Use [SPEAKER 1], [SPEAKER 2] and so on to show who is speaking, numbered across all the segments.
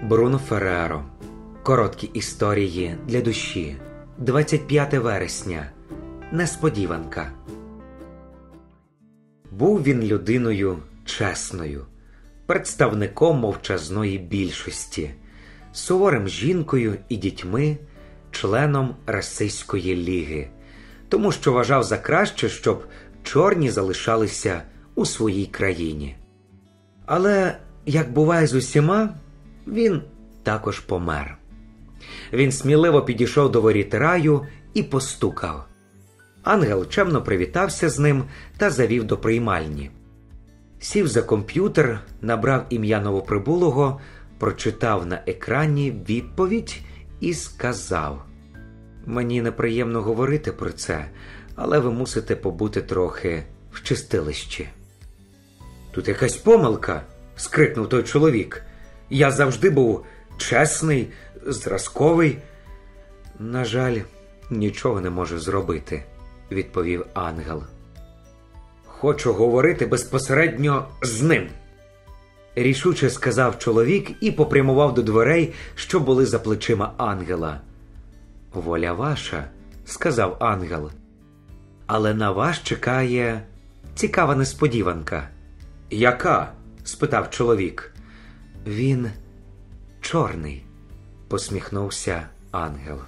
[SPEAKER 1] Бруно Ферреро. Короткі історії для душі. 25 вересня. Несподіванка. Був він людиною чесною, представником мовчазної більшості, суворим жінкою і дітьми, членом расистської ліги, тому що вважав за краще, щоб чорні залишалися у своїй країні. Але, як буває з усіма, він також помер. Він сміливо підійшов до воріт раю і постукав. Ангел чемно привітався з ним та завів до приймальні. Сів за комп'ютер, набрав ім'я новоприбулого, прочитав на екрані відповідь і сказав: «Мені неприємно говорити про це, але ви мусите побути трохи в чистилищі». «Тут якась помилка!» – скрикнув той чоловік. «Я завжди був чесний, зразковий». «На жаль, нічого не можу зробити», – відповів ангел. «Хочу говорити безпосередньо з ним», – рішуче сказав чоловік і попрямував до дверей, що були за плечима ангела. «Воля ваша», – сказав ангел, – «але на вас чекає цікава несподіванка». «Яка?» – спитав чоловік. «Він чорний», – посміхнувся ангел.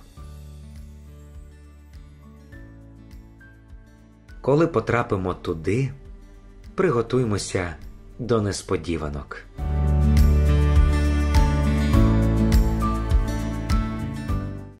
[SPEAKER 1] Коли потрапимо туди, приготуймося до несподіванок.